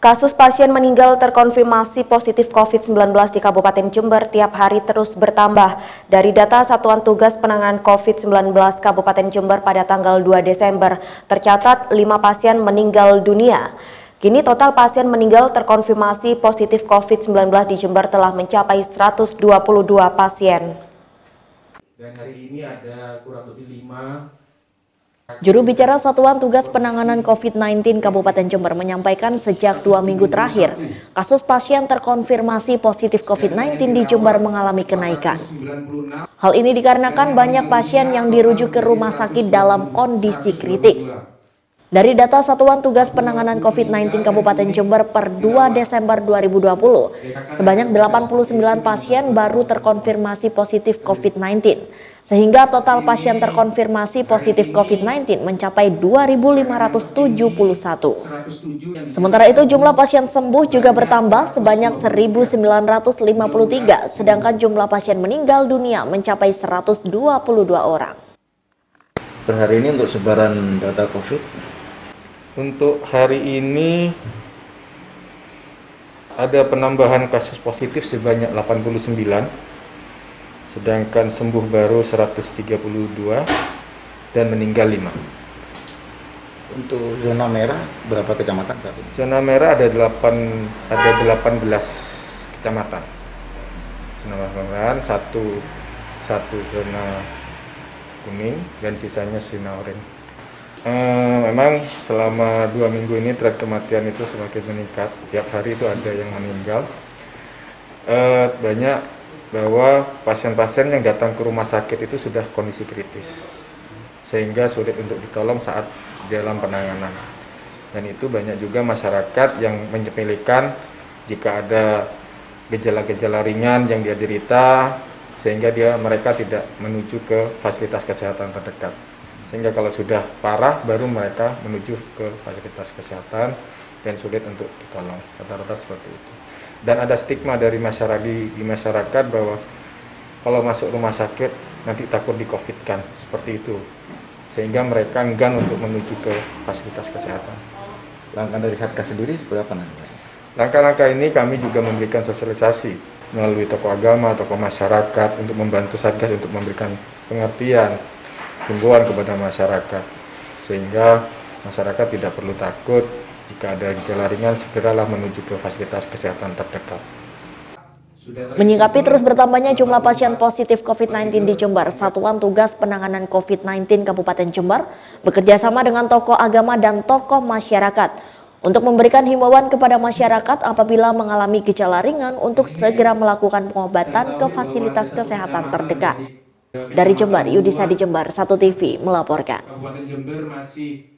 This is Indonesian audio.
Kasus pasien meninggal terkonfirmasi positif COVID-19 di Kabupaten Jember tiap hari terus bertambah. Dari data Satuan Tugas Penanganan COVID-19 Kabupaten Jember pada tanggal 2 Desember, tercatat 5 pasien meninggal dunia. Kini total pasien meninggal terkonfirmasi positif COVID-19 di Jember telah mencapai 122 pasien. Dan hari ini ada kurang lebih 5. Juru bicara Satuan Tugas Penanganan COVID-19 Kabupaten Jember menyampaikan sejak 2 minggu terakhir, kasus pasien terkonfirmasi positif COVID-19 di Jember mengalami kenaikan. Hal ini dikarenakan banyak pasien yang dirujuk ke rumah sakit dalam kondisi kritis. Dari data Satuan Tugas Penanganan COVID-19 Kabupaten Jember per 2 Desember 2020, sebanyak 89 pasien baru terkonfirmasi positif COVID-19, sehingga total pasien terkonfirmasi positif COVID-19 mencapai 2.571. Sementara itu jumlah pasien sembuh juga bertambah sebanyak 1.953, sedangkan jumlah pasien meninggal dunia mencapai 122 orang. Per hari ini untuk sebaran data COVID? Untuk hari ini ada penambahan kasus positif sebanyak 89, sedangkan sembuh baru 132 dan meninggal 5. Untuk zona merah berapa kecamatan saat ini? Zona merah ada 18 kecamatan. Zona merah satu zona kuning dan sisanya zona oranye. Memang selama 2 minggu ini tren kematian itu semakin meningkat. Tiap hari itu ada yang meninggal. Banyak bahwa pasien-pasien yang datang ke rumah sakit itu sudah kondisi kritis, sehingga sulit untuk ditolong saat dalam penanganan. Dan itu banyak juga masyarakat yang menyepelekan jika ada gejala-gejala ringan yang dia derita, sehingga mereka tidak menuju ke fasilitas kesehatan terdekat. Sehingga kalau sudah parah baru mereka menuju ke fasilitas kesehatan dan sulit untuk ditolong. Rata-rata seperti itu. Dan ada stigma dari masyarakat bahwa kalau masuk rumah sakit nanti takut di-COVID-kan, seperti itu. Sehingga mereka enggan untuk menuju ke fasilitas kesehatan. Langkah dari Satgas sendiri seperti apa nanti? Langkah-langkah ini kami juga memberikan sosialisasi melalui tokoh agama, tokoh masyarakat untuk membantu Satgas untuk memberikan pengertian, himbauan kepada masyarakat, sehingga masyarakat tidak perlu takut jika ada gejala ringan, segeralah menuju ke fasilitas kesehatan terdekat. Menyikapi terus bertambahnya jumlah pasien positif COVID-19 di Jember, Satuan Tugas Penanganan COVID-19 Kabupaten Jember bekerjasama dengan tokoh agama dan tokoh masyarakat untuk memberikan himbauan kepada masyarakat apabila mengalami gejala ringan untuk segera melakukan pengobatan ke fasilitas kesehatan terdekat. Dari Jember, Yudisa di Jember, 1 TV melaporkan. Kabupaten Jember masih